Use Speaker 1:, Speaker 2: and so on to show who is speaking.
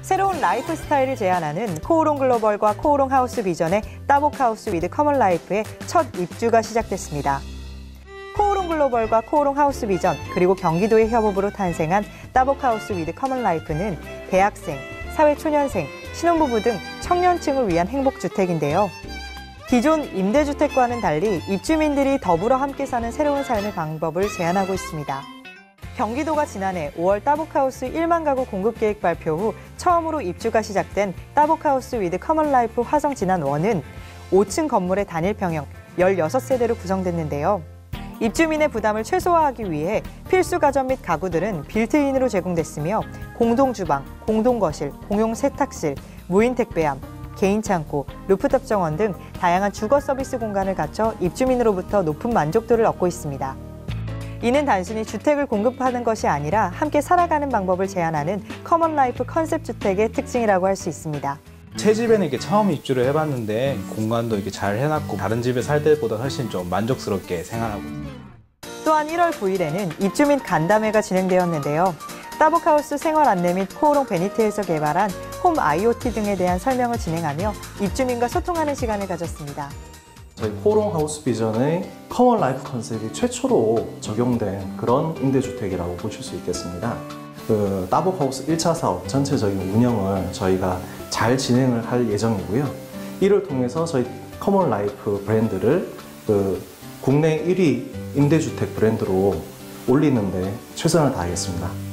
Speaker 1: 새로운 라이프 스타일을 제안하는 코오롱 글로벌과 코오롱 하우스 비전의 따복하우스 위드 커먼 라이프의 첫 입주가 시작됐습니다. 코오롱 글로벌과 코오롱 하우스 비전 그리고 경기도의 협업으로 탄생한 따복하우스 위드 커먼 라이프는 대학생, 사회초년생, 신혼부부 등 청년층을 위한 행복주택인데요. 기존 임대주택과는 달리 입주민들이 더불어 함께 사는 새로운 삶의 방법을 제안하고 있습니다. 경기도가 지난해 5월 따복하우스 1만 가구 공급 계획 발표 후 처음으로 입주가 시작된 따복하우스 위드 커먼 라이프 화성 진안 1은 5층 건물의 단일 평형 16세대로 구성됐는데요. 입주민의 부담을 최소화하기 위해 필수 가전 및 가구들은 빌트인으로 제공됐으며 공동주방, 공동거실, 공용 세탁실, 무인 택배함, 개인 창고, 루프탑 정원 등 다양한 주거 서비스 공간을 갖춰 입주민으로부터 높은 만족도를 얻고 있습니다. 이는 단순히 주택을 공급하는 것이 아니라 함께 살아가는 방법을 제안하는 커먼 라이프 컨셉 주택의 특징이라고 할 수 있습니다.
Speaker 2: 제 집에는 이렇게 처음 입주를 해봤는데 공간도 이렇게 잘 해놨고 다른 집에 살 때보다 훨씬 좀 만족스럽게 생활하고 있습니다.
Speaker 1: 또한 1월 9일에는 입주민 간담회가 진행되었는데요. 따복하우스 생활 안내 및 코오롱 베니트에서 개발한 홈 IoT 등에 대한 설명을 진행하며 입주민과 소통하는 시간을 가졌습니다.
Speaker 3: 저희 코오롱 하우스 비전의 커먼 라이프 컨셉이 최초로 적용된 그런 임대주택이라고 보실 수 있겠습니다. 따복하우스 1차 사업 전체적인 운영을 저희가 잘 진행을 할 예정이고요. 이를 통해서 저희 커먼 라이프 브랜드를 국내 1위 임대주택 브랜드로 올리는 데 최선을 다하겠습니다.